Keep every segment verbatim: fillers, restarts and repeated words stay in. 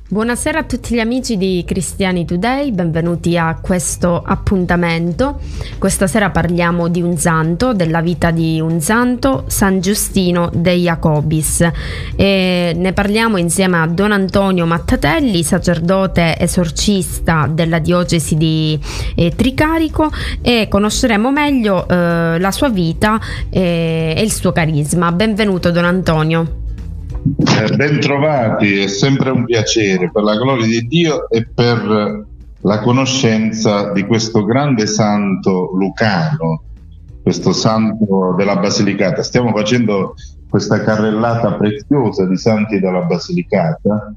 Buonasera a tutti gli amici di Cristiani Today, benvenuti a questo appuntamento. Questa sera parliamo di un santo, della vita di un santo, San Giustino de Jacobis, e ne parliamo insieme a Don Antonio Mattatelli, sacerdote esorcista della diocesi di eh, Tricarico, e conosceremo meglio eh, la sua vita eh, e il suo carisma. Benvenuto Don Antonio. Eh, ben trovati, è sempre un piacere, per la gloria di Dio e per la conoscenza di questo grande santo lucano, questo santo della Basilicata. Stiamo facendo questa carrellata preziosa di santi della Basilicata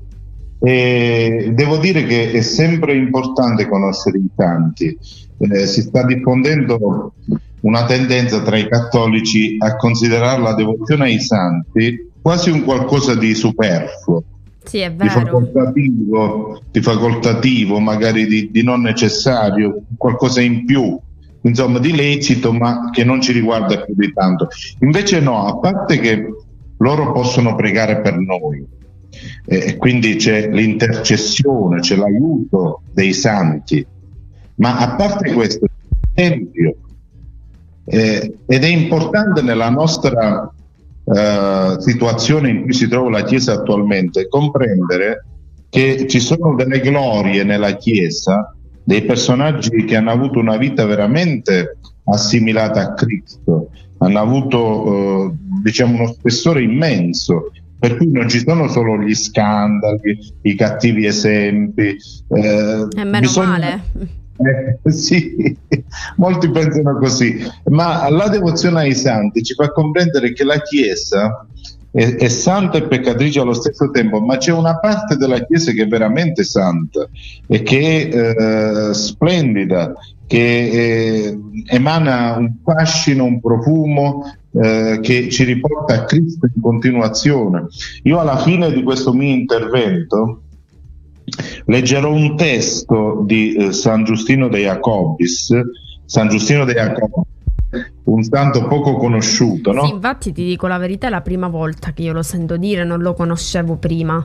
e devo dire che è sempre importante conoscere i santi. Eh, si sta diffondendo una tendenza tra i cattolici a considerare la devozione ai santi quasi un qualcosa di superfluo, sì, è vero. Di facoltativo, di facoltativo magari di, di non necessario, qualcosa in più, insomma di lecito, ma che non ci riguarda più di tanto. Invece no, a parte che loro possono pregare per noi, e eh, quindi c'è l'intercessione, c'è l'aiuto dei santi, ma a parte questo, esempio, eh, ed è importante nella nostra Uh, situazione in cui si trova la Chiesa attualmente, comprendere che ci sono delle glorie nella Chiesa, dei personaggi che hanno avuto una vita veramente assimilata a Cristo, hanno avuto uh, diciamo uno spessore immenso, per cui non ci sono solo gli scandali, i cattivi esempi, eh, e meno bisogna... male Eh, sì, molti pensano così, ma la devozione ai santi ci fa comprendere che la Chiesa è, è santa e peccatrice allo stesso tempo, ma c'è una parte della Chiesa che è veramente santa e che è eh, splendida, che eh, emana un fascino, un profumo eh, che ci riporta a Cristo in continuazione. Io alla fine di questo mio intervento leggerò un testo di eh, San Giustino de Jacobis, San Giustino de Jacobis, un santo poco conosciuto, no? Sì, infatti ti dico la verità, è la prima volta che io lo sento dire, non lo conoscevo prima.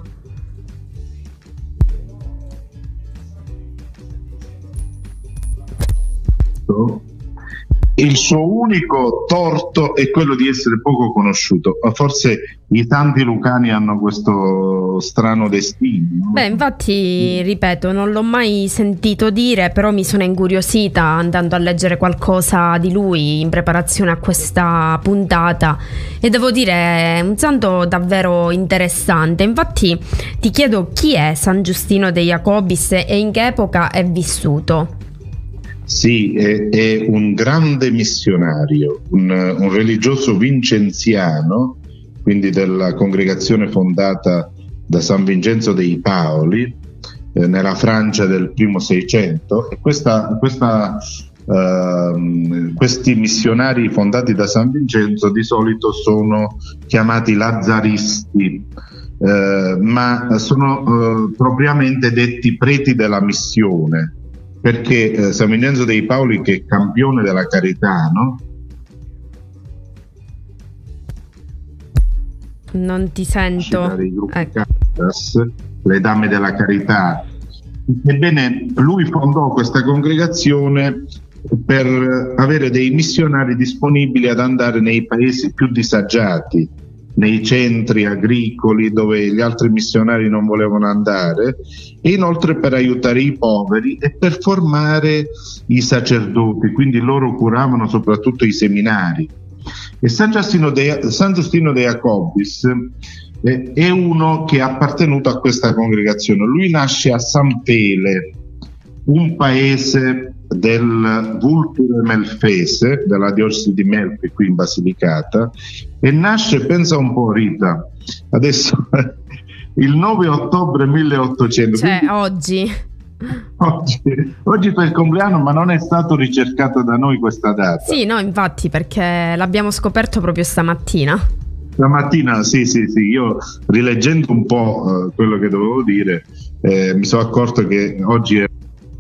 Il suo unico torto è quello di essere poco conosciuto. Forse i tanti lucani hanno questo strano destino. Beh, infatti, ripeto, non l'ho mai sentito dire, però mi sono incuriosita andando a leggere qualcosa di lui in preparazione a questa puntata e devo dire è un santo davvero interessante. Infatti ti chiedo chi è San Giustino de Jacobis e in che epoca è vissuto? Sì, è, è un grande missionario, un, un religioso vincenziano, quindi della congregazione fondata da San Vincenzo dei Paoli eh, nella Francia del primo Seicento. E questa, questa, uh, questi missionari fondati da San Vincenzo di solito sono chiamati lazzaristi, uh, ma sono uh, propriamente detti preti della missione, perché eh, San Vincenzo dei Paoli, che è campione della carità, no? Non ti sento. Ecco. Caritas, le Dame della Carità. Ebbene, lui fondò questa congregazione per avere dei missionari disponibili ad andare nei paesi più disagiati, nei centri agricoli dove gli altri missionari non volevano andare, e inoltre per aiutare i poveri e per formare i sacerdoti, quindi loro curavano soprattutto i seminari. E San Giustino de, San Giustino de Jacobis eh, è uno che è appartenuto a questa congregazione. Lui nasce a San Pele, un paese del Vulture Melfese, della diocesi di Melfi qui in Basilicata, e nasce, pensa un po' Rita, adesso il nove ottobre milleottocento, cioè quindi, oggi. oggi oggi per il compleanno, ma non è stato ricercato da noi questa data. Sì, no, infatti, perché l'abbiamo scoperto proprio stamattina. Stamattina, sì, sì, sì, io rileggendo un po' eh, quello che dovevo dire, eh, mi sono accorto che oggi è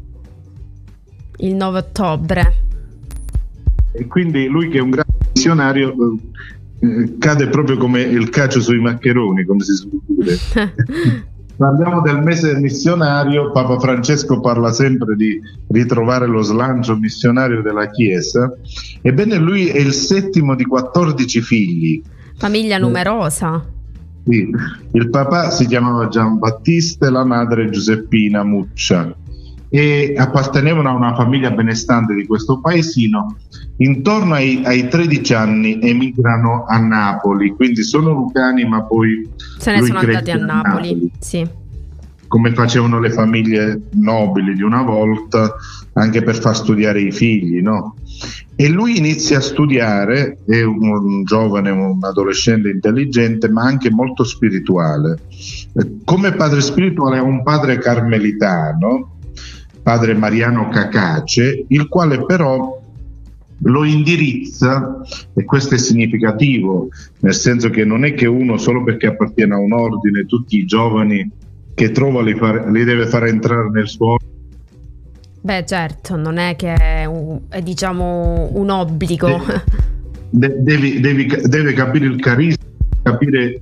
il nove ottobre. E quindi lui, che è un grande missionario, eh, cade proprio come il cacio sui maccheroni, come si suol dire. parliamo del mese missionario, Papa Francesco parla sempre di ritrovare lo slancio missionario della Chiesa. Ebbene, lui è il settimo di quattordici figli. Famiglia numerosa. Sì. Il papà si chiamava Giambattista e la madre Giuseppina Muccia, e appartenevano a una famiglia benestante di questo paesino. Intorno ai, ai tredici anni emigrano a Napoli, quindi sono lucani, ma poi se ne sono andati a Napoli, Napoli. Sì. Come facevano le famiglie nobili di una volta, anche per far studiare i figli, no? E lui inizia a studiare, è un, un giovane, un adolescente intelligente, ma anche molto spirituale. Come padre spirituale ha un padre carmelitano, padre Mariano Cacace, il quale però lo indirizza, e questo è significativo, nel senso che non è che uno, solo perché appartiene a un ordine, tutti i giovani che trova li, far, li deve far entrare nel suo ordine. Beh, certo, non è che è, un, è diciamo un obbligo. De, devi, devi, deve capire il carisma, capire eh,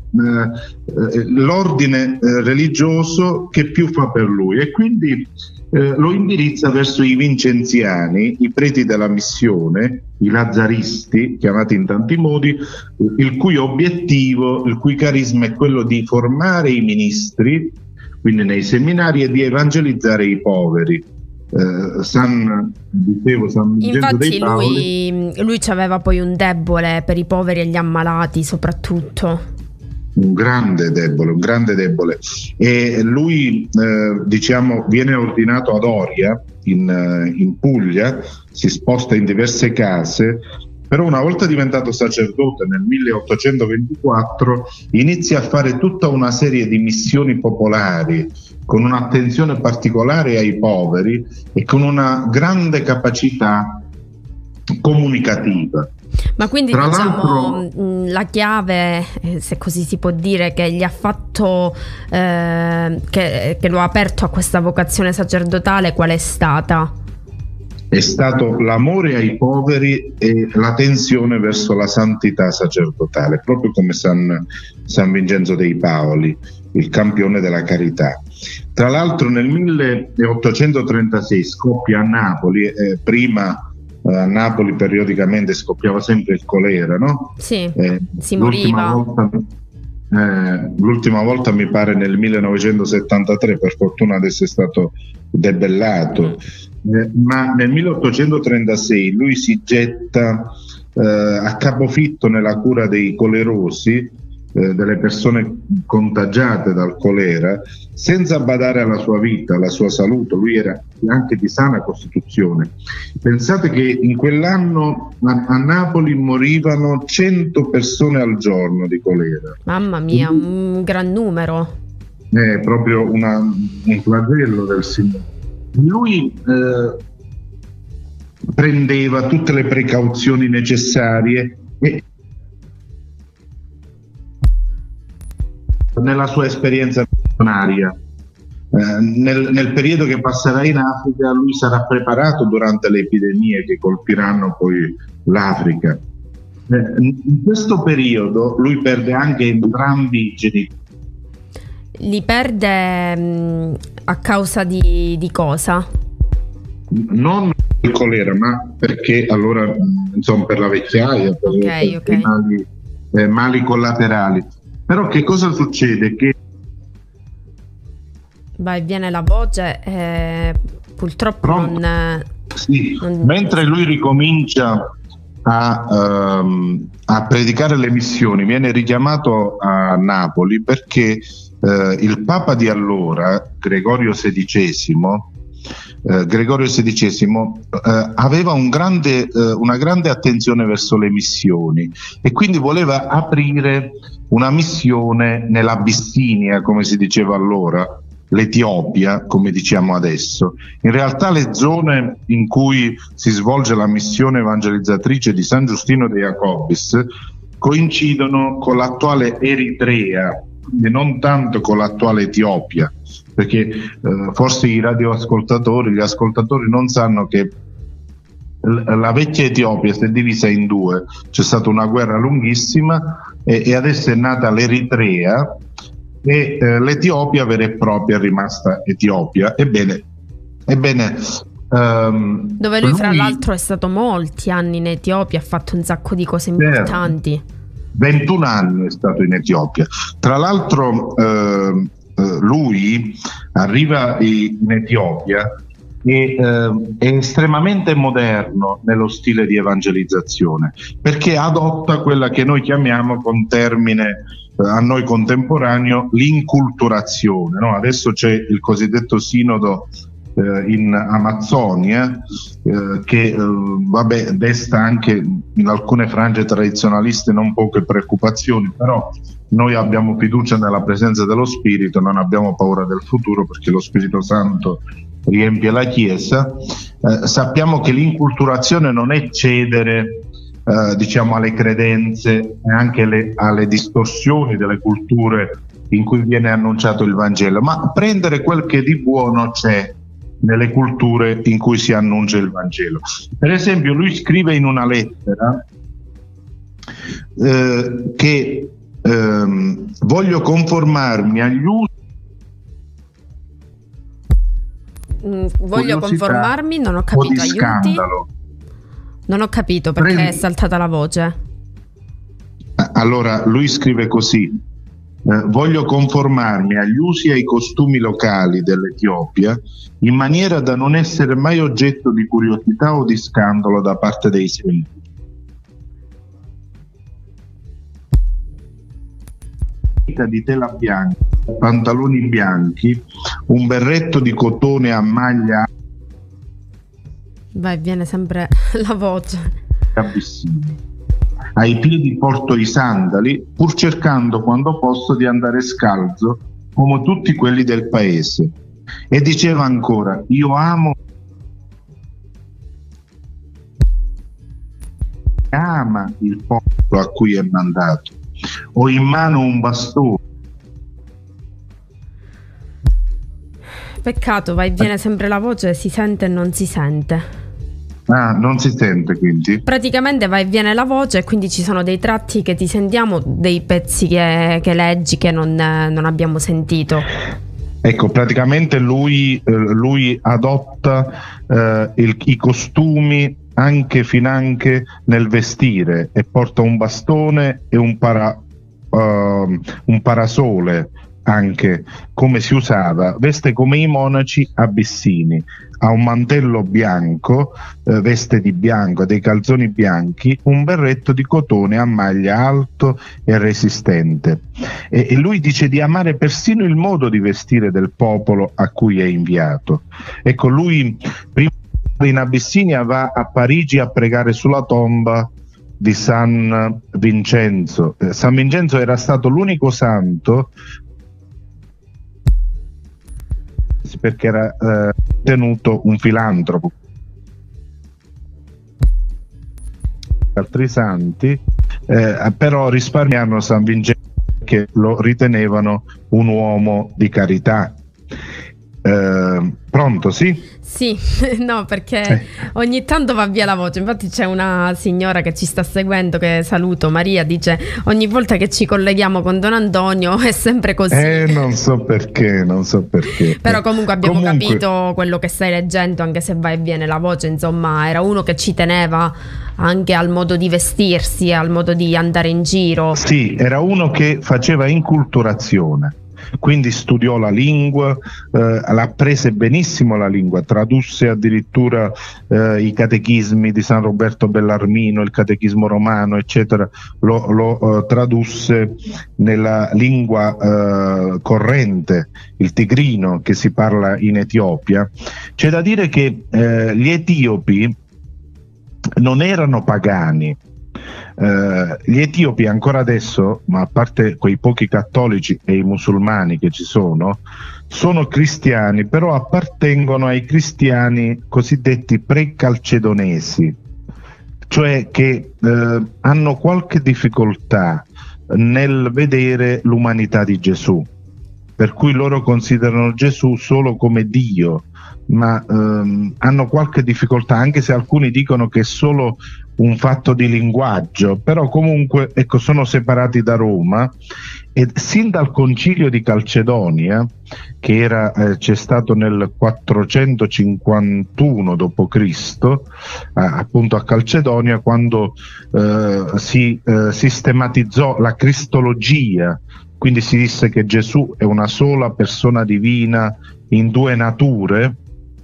eh, l'ordine eh, religioso che più fa per lui, e quindi eh, lo indirizza verso i vincenziani, i preti della missione, i lazzaristi, chiamati in tanti modi, il cui obiettivo, il cui carisma è quello di formare i ministri, quindi nei seminari, e di evangelizzare i poveri. Eh, San, dicevo, San Infatti dei Paoli, lui, lui aveva poi un debole per i poveri e gli ammalati soprattutto. Un grande debole, un grande debole. E lui eh, diciamo viene ordinato ad Oria in, in Puglia, si sposta in diverse case, però una volta diventato sacerdote nel milleottocentoventiquattro inizia a fare tutta una serie di missioni popolari con un'attenzione particolare ai poveri e con una grande capacità comunicativa. Ma quindi Tra diciamo la chiave, se così si può dire, che gli ha fatto eh, che, che lo ha aperto a questa vocazione sacerdotale, qual è stata? È stato l'amore ai poveri e la tensione verso la santità sacerdotale, proprio come San, San Vincenzo dei Paoli, il campione della carità. Tra l'altro nel milleottocentotrentasei scoppia a Napoli, eh, prima eh, a Napoli periodicamente scoppiava sempre il colera, no? Sì, eh, si l'ultima moriva. Volta, eh, l'ultima volta mi pare nel millenovecentosettantatré, per fortuna adesso è stato debellato. Eh, ma nel milleottocentotrentasei lui si getta eh, a capofitto nella cura dei colerosi, eh, delle persone contagiate dal colera, senza badare alla sua vita, alla sua salute. Lui era anche di sana costituzione. Pensate che in quell'anno a, a Napoli morivano cento persone al giorno di colera. Mamma mia, un gran numero. È proprio una, un flagello del Signore. Lui eh, prendeva tutte le precauzioni necessarie e nella sua esperienza missionaria, eh, nel, nel periodo che passerà in Africa, lui sarà preparato durante le epidemie che colpiranno poi l'Africa. Eh, in questo periodo lui perde anche entrambi i genitori. Li perde mh, a causa di, di cosa? Non il colera, ma perché allora, insomma, per la vecchiaia, per, okay, per okay. Mali, eh, mali collaterali. Però che cosa succede? Che vai, viene la voce e purtroppo Pronto? non, sì, non... mentre lui ricomincia a, um, a predicare le missioni, viene richiamato a Napoli perché Uh, il Papa di allora, Gregorio sedicesimo, uh, Gregorio sedicesimo uh, aveva un grande, uh, una grande attenzione verso le missioni, e quindi voleva aprire una missione nell'Abissinia, come si diceva allora, l'Etiopia, come diciamo adesso. In realtà le zone in cui si svolge la missione evangelizzatrice di San Giustino dei Jacobis coincidono con l'attuale Eritrea, quindi non tanto con l'attuale Etiopia, perché eh, forse i radioascoltatori, gli ascoltatori non sanno che l- la vecchia Etiopia si è divisa in due, c'è stata una guerra lunghissima e, e adesso è nata l'Eritrea, e eh, l'Etiopia vera e propria è rimasta Etiopia. Ebbene, ebbene um, dove lui, lui fra l'altro è stato molti anni in Etiopia, ha fatto un sacco di cose importanti. ventuno anni è stato in Etiopia. Tra l'altro eh, eh, lui arriva in Etiopia e eh, è estremamente moderno nello stile di evangelizzazione, perché adotta quella che noi chiamiamo con termine eh, a noi contemporaneo l'inculturazione, no? Adesso c'è il cosiddetto sinodo eh, in Amazzonia eh, che eh, vabbè, desta anche in alcune frange tradizionaliste non poche preoccupazioni, però noi abbiamo fiducia nella presenza dello Spirito, non abbiamo paura del futuro, perché lo Spirito Santo riempie la Chiesa. Eh, sappiamo che l'inculturazione non è cedere eh, diciamo alle credenze e anche le, alle distorsioni delle culture in cui viene annunciato il Vangelo, ma prendere quel che di buono c'è nelle culture in cui si annuncia il Vangelo. Per esempio, lui scrive in una lettera eh, che ehm, voglio conformarmi agli usi. Mm, voglio conformarmi, non ho capito, aiuti. Scandalo. Non ho capito perché Prendi... è saltata la voce. Allora, lui scrive così: eh, voglio conformarmi agli usi e ai costumi locali dell'Etiopia in maniera da non essere mai oggetto di curiosità o di scandalo da parte dei semiti. Di tela bianca, pantaloni bianchi, un berretto di cotone a maglia. Beh, viene sempre la voce. Abissini. Ai piedi porto i sandali, pur cercando quando posso di andare scalzo come tutti quelli del paese. E diceva ancora: io amo ama il popolo a cui è mandato. Ho in mano un bastone. Peccato, va e viene sempre la voce, si sente e non si sente. Ah, non si sente quindi? Praticamente va e viene la voce e quindi ci sono dei tratti che ti sentiamo, dei pezzi che, che leggi che non, non abbiamo sentito. Ecco, praticamente lui, eh, lui adotta eh, il, i costumi anche finanche nel vestire, e porta un bastone e un, para, uh, un parasole anche, come si usava, veste come i monaci abissini, ha un mantello bianco, eh, veste di bianco, dei calzoni bianchi, un berretto di cotone a maglia alto e resistente, e, e lui dice di amare persino il modo di vestire del popolo a cui è inviato. Ecco, lui prima in Abissinia va a Parigi a pregare sulla tomba di San Vincenzo. Eh, San Vincenzo era stato l'unico santo, perché era eh, tenuto un filantropo. Altri santi eh, però risparmiarono San Vincenzo perché lo ritenevano un uomo di carità. Eh, pronto, sì? Sì, no, perché eh. ogni tanto va via la voce. Infatti c'è una signora che ci sta seguendo, che saluto, Maria, dice: ogni volta che ci colleghiamo con Don Antonio è sempre così. Eh, non so perché, non so perché. Però comunque abbiamo comunque... capito quello che stai leggendo, anche se va e viene la voce. Insomma, era uno che ci teneva anche al modo di vestirsi, al modo di andare in giro. Sì, era uno che faceva inculturazione. Quindi studiò la lingua, eh, l'apprese benissimo la lingua, tradusse addirittura eh, i catechismi di San Roberto Bellarmino, il catechismo romano, eccetera, lo, lo eh, tradusse nella lingua eh, corrente, il tigrino, che si parla in Etiopia. C'è da dire che eh, gli etiopi non erano pagani. Uh, gli etiopi ancora adesso, ma a parte quei pochi cattolici e i musulmani che ci sono, sono cristiani, però appartengono ai cristiani cosiddetti pre-calcedonesi, cioè che uh, hanno qualche difficoltà nel vedere l'umanità di Gesù, per cui loro considerano Gesù solo come Dio, ma um, hanno qualche difficoltà, anche se alcuni dicono che è solo un fatto di linguaggio, però comunque ecco, sono separati da Roma e sin dal concilio di Calcedonia, che era, eh, c'è stato nel quattrocentocinquantuno dopo Cristo, eh, appunto a Calcedonia, quando eh, si eh, sistematizzò la cristologia, quindi si disse che Gesù è una sola persona divina in due nature,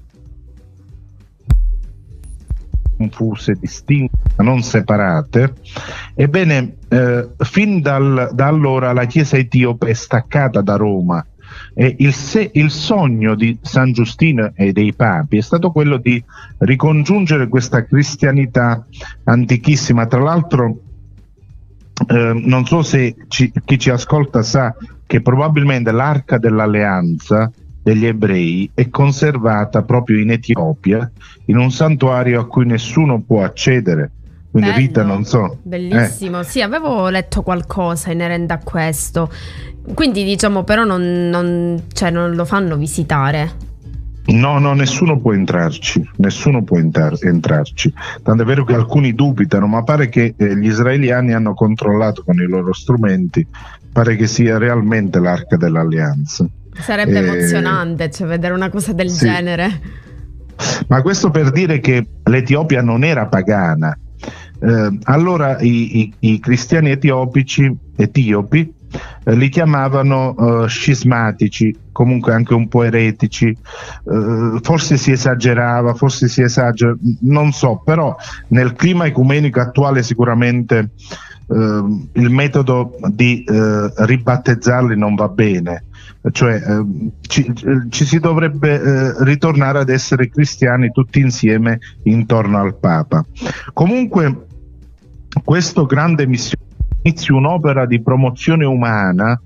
confuse, distinte, ma non separate. Ebbene, eh, fin dal, da allora la Chiesa etiope è staccata da Roma, e il, se, il sogno di San Giustino e dei papi è stato quello di ricongiungere questa cristianità antichissima. Tra l'altro, eh, non so se ci, chi ci ascolta sa che probabilmente l'Arca dell'Alleanza degli ebrei è conservata proprio in Etiopia, in un santuario a cui nessuno può accedere. Quindi Bello, Rita, non so. bellissimo. Eh. Sì, avevo letto qualcosa inerente a questo. Quindi diciamo però non, non, cioè, non lo fanno visitare. No, no, nessuno può entrarci, nessuno può entrar- entrarci. Tanto è vero che alcuni dubitano, ma pare che eh, gli israeliani hanno controllato con i loro strumenti, pare che sia realmente l'Arca dell'Alleanza. Sarebbe Eh, emozionante, cioè, vedere una cosa del sì. genere. Ma questo per dire che l'Etiopia non era pagana. Eh, allora i, i, i cristiani etiopici, etiopi eh, li chiamavano eh, scismatici, comunque anche un po' eretici, eh, forse si esagerava, forse si esagera, non so, però nel clima ecumenico attuale sicuramente eh, il metodo di eh, ribattezzarli non va bene. Cioè eh, ci, ci si dovrebbe eh, ritornare ad essere cristiani tutti insieme intorno al Papa. Comunque questo grande missione inizia un'opera di promozione umana,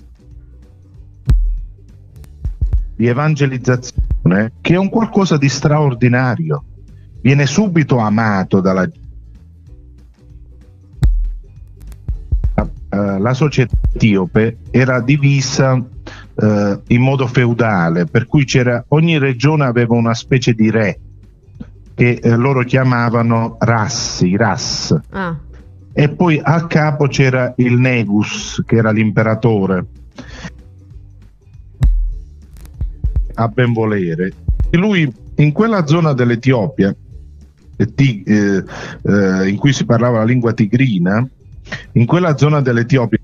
di evangelizzazione, che è un qualcosa di straordinario. Viene subito amato dalla gente. Uh, la società etiope era divisa uh, in modo feudale, per cui c'era, ogni regione aveva una specie di re che uh, loro chiamavano rassi, ras, Ah. e poi a capo c'era il negus, che era l'imperatore a benvolere. E lui in quella zona dell'Etiopia eh, ti, eh, eh, in cui si parlava la lingua tigrina, in quella zona dell'Etiopia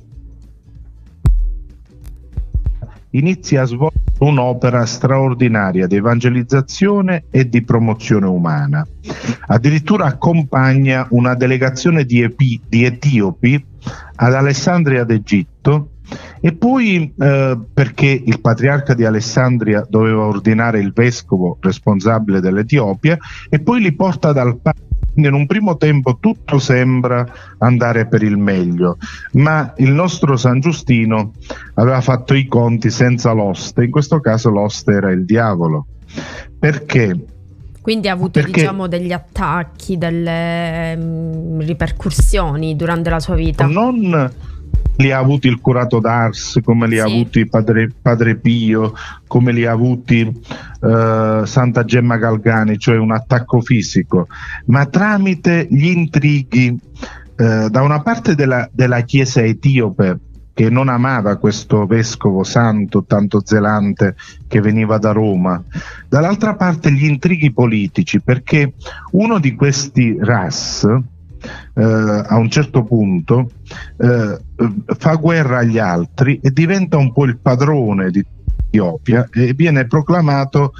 inizia a svolgere un'opera straordinaria di evangelizzazione e di promozione umana. Addirittura accompagna una delegazione di, epi, di etiopi ad Alessandria d'Egitto, e poi eh, perché il patriarca di Alessandria doveva ordinare il vescovo responsabile dell'Etiopia, e poi li porta dal Papa. Quindi in un primo tempo tutto sembra andare per il meglio, ma il nostro San Giustino aveva fatto i conti senza l'oste. In questo caso l'oste era il diavolo. Perché? Quindi ha avuto, Perché diciamo, degli attacchi, delle mm, ripercussioni durante la sua vita. non li ha avuti il curato d'Ars, come li ha Sì. avuti padre, padre Pio, come li ha avuti eh, Santa Gemma Galgani, cioè un attacco fisico, ma tramite gli intrighi eh, da una parte della, della Chiesa etiope, che non amava questo vescovo santo tanto zelante che veniva da Roma, dall'altra parte gli intrighi politici, perché uno di questi ras eh, a un certo punto eh, fa guerra agli altri e diventa un po' il padrone di Etiopia e viene proclamato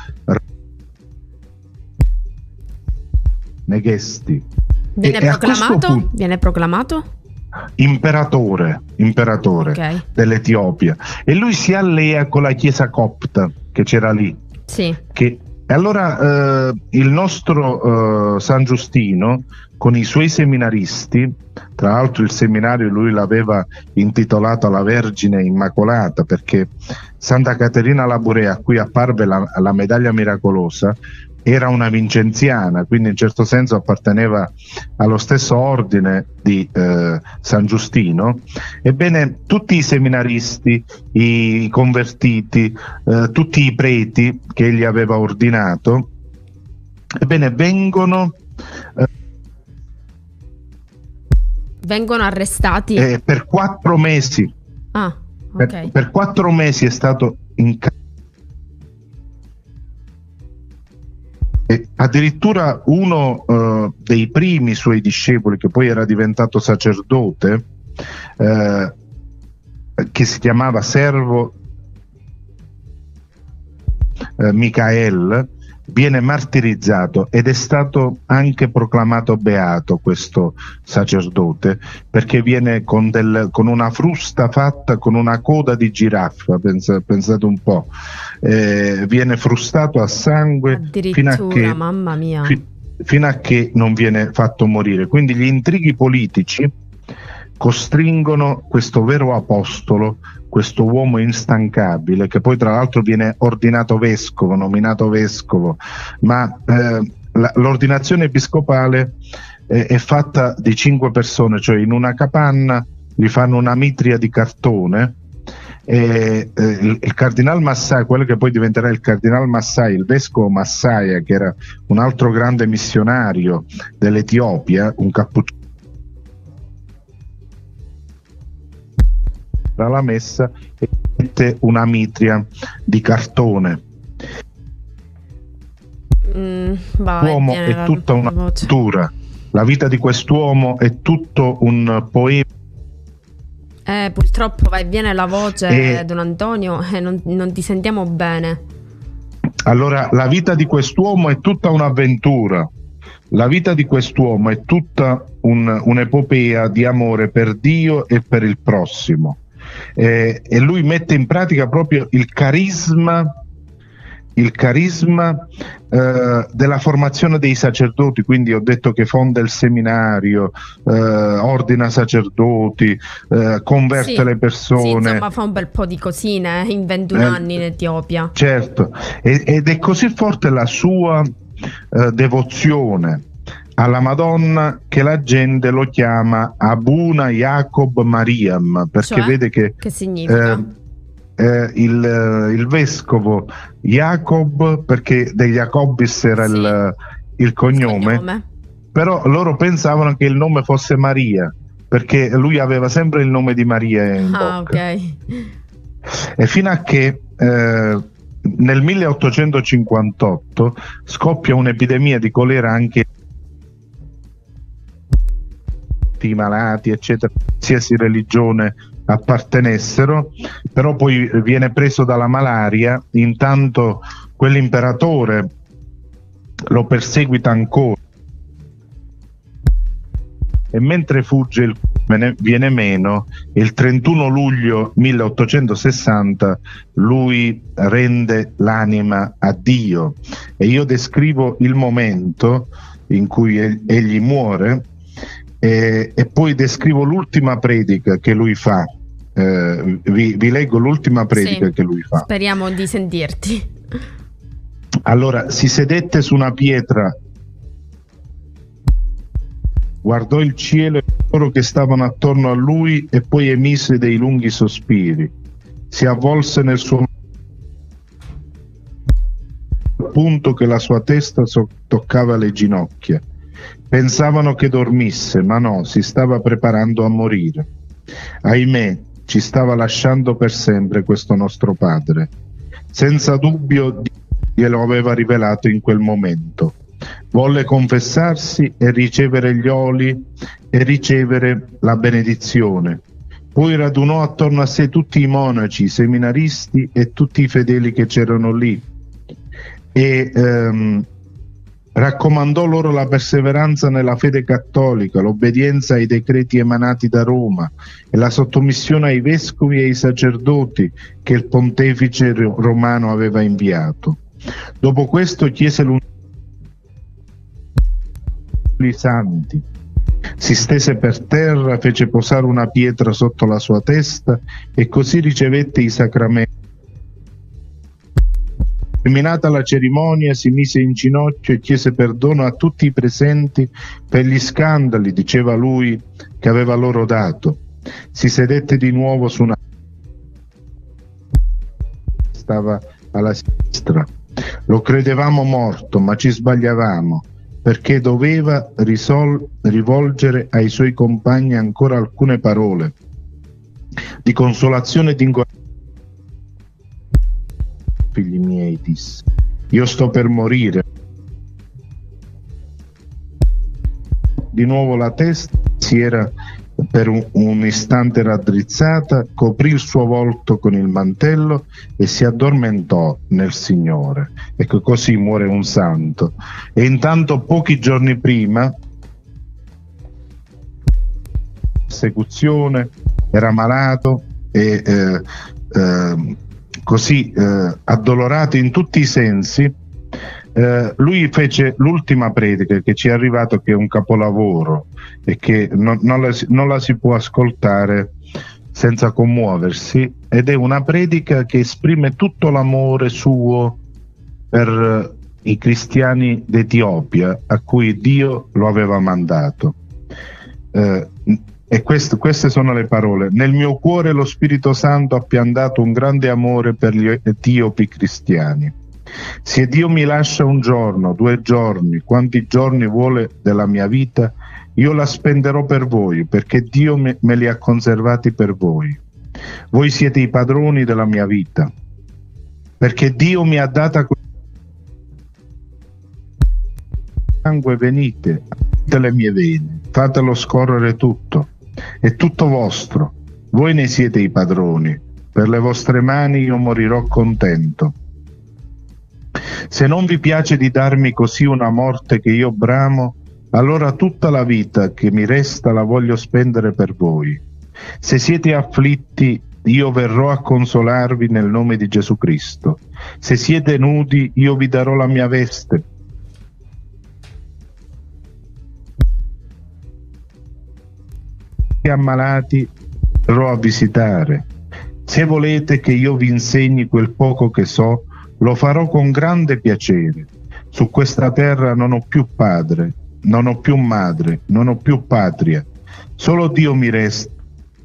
Negesti. Viene E- e a questo proclamato? punto- Viene proclamato? imperatore, imperatore Ok. dell'Etiopia, e lui si allea con la chiesa copta che c'era lì. Sì. Che, e allora eh, il nostro eh, San Giustino con i suoi seminaristi, tra l'altro il seminario lui l'aveva intitolato alla Vergine Immacolata, perché Santa Caterina Laburea, a cui apparve la, la medaglia miracolosa, era una vincenziana, quindi in certo senso apparteneva allo stesso ordine di eh, San Giustino. Ebbene, tutti i seminaristi, i convertiti, eh, tutti i preti che egli aveva ordinato, ebbene vengono eh, Vengono arrestati? eh, per quattro mesi Ah, per, ok. per quattro mesi è stato in ca- e addirittura uno eh, dei primi suoi discepoli, che poi era diventato sacerdote, eh, che si chiamava servo eh, Michael, viene martirizzato ed è stato anche proclamato beato questo sacerdote, perché viene con, del, con una frusta fatta con una coda di giraffa, pensa, pensate un po', eh, viene frustato a sangue fino a che, Mamma mia. fi, fino a che non viene fatto morire. Quindi gli intrighi politici costringono questo vero apostolo, questo uomo instancabile, che poi tra l'altro viene ordinato vescovo, nominato vescovo, ma eh, la, l'ordinazione episcopale eh, è fatta di cinque persone, cioè in una capanna gli fanno una mitria di cartone e eh, il, il cardinal Massai, quello che poi diventerà il cardinal Massai, il vescovo Massaia, che era un altro grande missionario dell'Etiopia, un cappuccino, la messa e mette una mitria di cartone. Mm, vai, L'uomo è la, tutta una voce. cultura, la vita di quest'uomo è tutto un poema. Eh, purtroppo va e viene la voce, E Don Antonio, e non, non ti sentiamo bene. allora la vita di quest'uomo è tutta un'avventura, la vita di quest'uomo è tutta un, un'epopea di amore per Dio e per il prossimo. Eh, e lui mette in pratica proprio il carisma il carisma eh, della formazione dei sacerdoti. Quindi ho detto che fonda il seminario, eh, ordina sacerdoti, eh, converte Sì, le sì, persone, insomma fa un bel po' di cosine eh, in ventuno Eh, anni in Etiopia. certo, e- ed è così forte la sua eh, devozione alla Madonna che la gente lo chiama Abuna Jacob Mariam, perché Cioè? vede che Che significa? eh, eh, il, il vescovo Jacob, perché De Jacobis era Sì, il, il cognome, cognome. però loro pensavano che il nome fosse Maria, perché lui aveva sempre il nome di Maria in Ah, bocca. ok. E fino a che eh, nel milleottocentocinquantotto scoppia un'epidemia di colera anche i malati, eccetera, qualsiasi religione appartenessero, però poi viene preso dalla malaria. Intanto quell'imperatore lo perseguita ancora e mentre fugge il viene meno, il trentuno luglio milleottocentosessanta lui rende l'anima a Dio, e io descrivo il momento in cui egli muore. E, e poi descrivo l'ultima predica che lui fa. Eh, vi, vi leggo l'ultima predica Sì, che lui fa. speriamo di sentirti. Allora, si sedette su una pietra, guardò il cielo e coloro che stavano attorno a lui e poi emise dei lunghi sospiri. Si avvolse nel suo punto che la sua testa so- toccava le ginocchia. Pensavano che dormisse, ma no, si stava preparando a morire. Ahimè, ci stava lasciando per sempre questo nostro padre. Senza dubbio glielo aveva rivelato in quel momento. Volle confessarsi e ricevere gli oli e ricevere la benedizione. Poi radunò attorno a sé tutti i monaci, i seminaristi e tutti i fedeli che c'erano lì e ehm, raccomandò loro la perseveranza nella fede cattolica, l'obbedienza ai decreti emanati da Roma e la sottomissione ai vescovi e ai sacerdoti che il pontefice romano aveva inviato. Dopo questo chiese l'unione dei santi, si stese per terra, fece posare una pietra sotto la sua testa e così ricevette i sacramenti. Terminata la cerimonia, si mise in ginocchio e chiese perdono a tutti i presenti per gli scandali, diceva lui, che aveva loro dato. Si sedette di nuovo su una stava alla sinistra. Lo credevamo morto, ma ci sbagliavamo, perché doveva risol- rivolgere ai suoi compagni ancora alcune parole. di consolazione e di incoraggiamento. Figli miei, disse, io sto per morire. Di nuovo la testa si era per un, un istante raddrizzata, coprì il suo volto con il mantello e si addormentò nel Signore. Ecco, così muore un santo. E intanto pochi giorni prima, persecuzione, era malato e eh, eh, così eh, addolorato in tutti i sensi, eh, lui fece l'ultima predica che ci è arrivato, che è un capolavoro e che non, non, la, non la si può ascoltare senza commuoversi, ed è una predica che esprime tutto l'amore suo per i cristiani d'Etiopia a cui Dio lo aveva mandato. Eh, E queste, queste sono le parole: nel mio cuore lo Spirito Santo ha piantato un grande amore per gli etiopi cristiani. Se Dio mi lascia un giorno, due giorni, quanti giorni vuole della mia vita, io la spenderò per voi, perché Dio me, me li ha conservati per voi. Voi siete i padroni della mia vita, perché Dio mi ha data sangue. Venite, aprite le mie vene, fatelo scorrere tutto. È tutto vostro, voi ne siete i padroni, per le vostre mani io morirò contento. Se non vi piace di darmi così una morte che io bramo, allora tutta la vita che mi resta la voglio spendere per voi. Se siete afflitti, io verrò a consolarvi nel nome di Gesù Cristo. Se siete nudi, io vi darò la mia veste. Ammalati verrò a visitare. Se volete che io vi insegni quel poco che so, lo farò con grande piacere. Su questa terra non ho più padre, non ho più madre, non ho più patria. Solo Dio mi resta.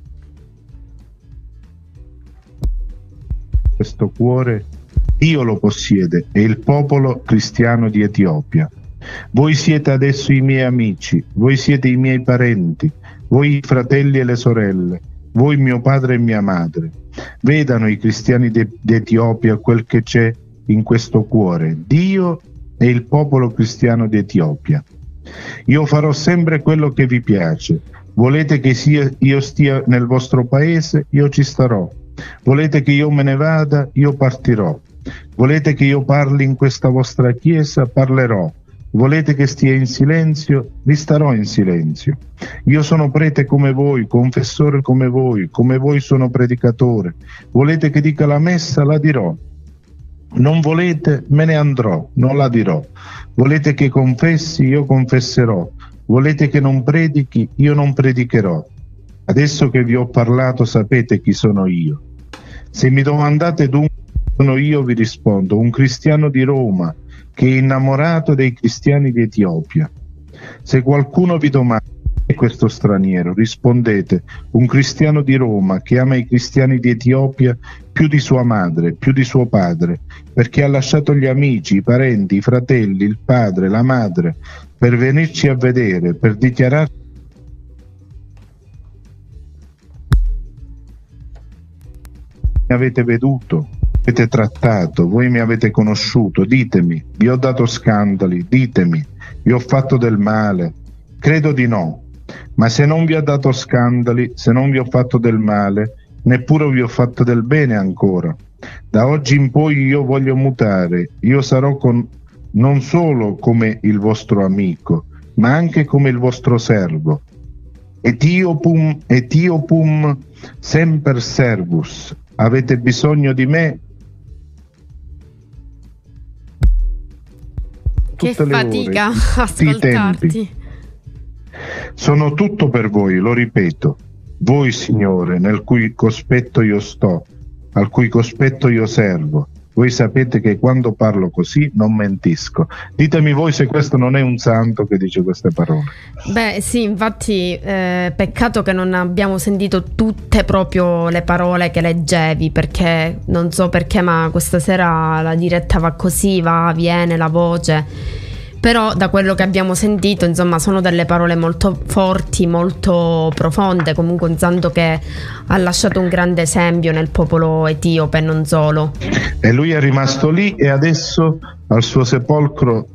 Questo cuore Dio lo possiede, è il popolo cristiano di Etiopia. Voi siete adesso i miei amici, voi siete i miei parenti, voi i fratelli e le sorelle, voi mio padre e mia madre. Vedano i cristiani d'Etiopia quel che c'è in questo cuore, Dio e il popolo cristiano d'Etiopia. Io farò sempre quello che vi piace. Volete che sia, io stia nel vostro paese? Io ci starò. Volete che io me ne vada? Io partirò. Volete che io parli in questa vostra chiesa? Parlerò. Volete che stia in silenzio? Vi starò in silenzio. Io sono prete come voi, confessore come voi, come voi sono predicatore. Volete che dica la messa? La dirò. Non volete? Me ne andrò, non la dirò. Volete che confessi? Io confesserò. Volete che non predichi? Io non predicherò. Adesso che vi ho parlato sapete chi sono io. Se mi domandate dunque chi sono io, vi rispondo: un cristiano di Roma che è innamorato dei cristiani di Etiopia. Se qualcuno vi domanda chi è questo straniero, rispondete: un cristiano di Roma che ama i cristiani di Etiopia più di sua madre, più di suo padre, perché ha lasciato gli amici, i parenti, i fratelli, il padre, la madre, per venirci a vedere, per dichiarare mi avete veduto, avete trattato, voi mi avete conosciuto, ditemi, vi ho dato scandali, ditemi, vi ho fatto del male? Credo di no, ma se non vi ho dato scandali, se non vi ho fatto del male, neppure vi ho fatto del bene ancora. Da oggi in poi io voglio mutare, io sarò con, non solo come il vostro amico, ma anche come il vostro servo. Etiopum, Etiopum semper servus. Avete bisogno di me? Che tutte fatica le ore, ascoltarti. Sono tutto per voi, lo ripeto. Voi, Signore, nel cui cospetto io sto, al cui cospetto io servo. Voi sapete che quando parlo così non mentisco. Ditemi voi se questo non è un santo che dice queste parole. Beh sì, infatti eh, peccato che non abbiamo sentito tutte proprio le parole che leggevi, perché non so perché, ma questa sera la diretta va così, va, viene la voce. Però da quello che abbiamo sentito, insomma, sono delle parole molto forti, molto profonde. Comunque un santo che ha lasciato un grande esempio nel popolo etiope e non solo. E lui è rimasto lì e adesso al suo sepolcro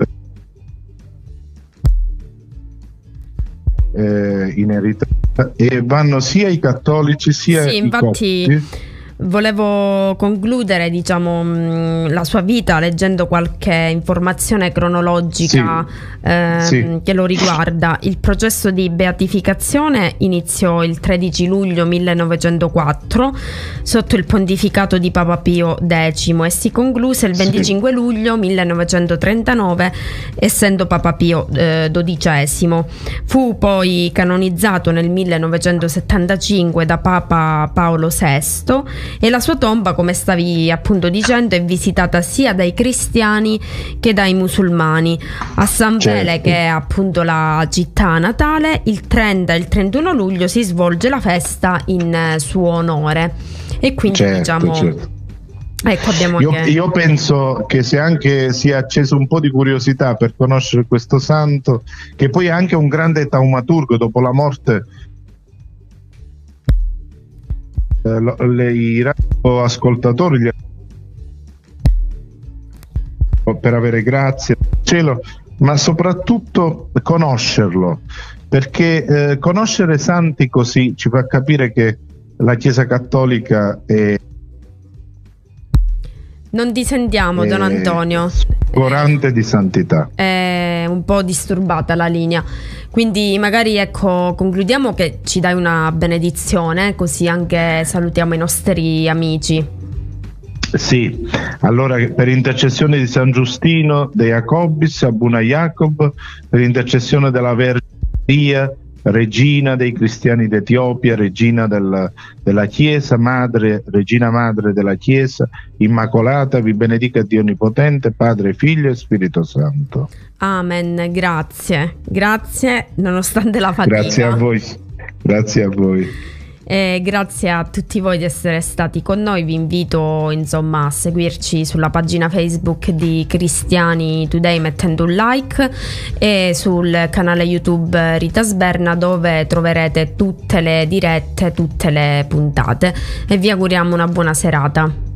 eh, in Eritrea, e vanno sia i cattolici sia sì, i infatti copti. Volevo concludere, diciamo, la sua vita leggendo qualche informazione cronologica sì, eh, sì. che lo riguarda. Il processo di beatificazione iniziò il tredici luglio millenovecentoquattro sotto il pontificato di Papa Pio decimo e si concluse il venticinque sì. luglio millenovecentotrentanove, essendo Papa Pio eh, dodicesimo. Fu poi canonizzato nel millenovecentosettantacinque da Papa Paolo sesto e la sua tomba, come stavi appunto dicendo, è visitata sia dai cristiani che dai musulmani. A San Vele, certo. che è appunto la città natale, il trenta e il trentuno luglio si svolge la festa in suo onore. E quindi certo, diciamo certo. Ecco, abbiamo io, anche... io penso che se anche si è acceso un po' di curiosità per conoscere questo santo, che poi è anche un grande taumaturgo, dopo la morte eh, i radioascoltatori per avere grazie cielo, ma soprattutto conoscerlo, perché eh, conoscere santi così ci fa capire che la Chiesa Cattolica è... Non ti sentiamo, Don Antonio. Scorante di santità. È un po' disturbata la linea. Quindi magari ecco, concludiamo che ci dai una benedizione, così anche salutiamo i nostri amici. Sì, allora per intercessione di San Giustino de Jacobis, Abuna Jacob, per intercessione della Vergine Maria, regina dei cristiani d'Etiopia, regina del, della Chiesa, madre, regina madre della Chiesa, immacolata, vi benedica Dio Onnipotente, Padre, Figlio e Spirito Santo. Amen, grazie, grazie nonostante la fatica. Grazie a voi, grazie a voi. E grazie a tutti voi di essere stati con noi. Vi invito insomma a seguirci sulla pagina Facebook di Cristiani Today mettendo un like e sul canale YouTube Rita Sberna, dove troverete tutte le dirette, tutte le puntate, e vi auguriamo una buona serata.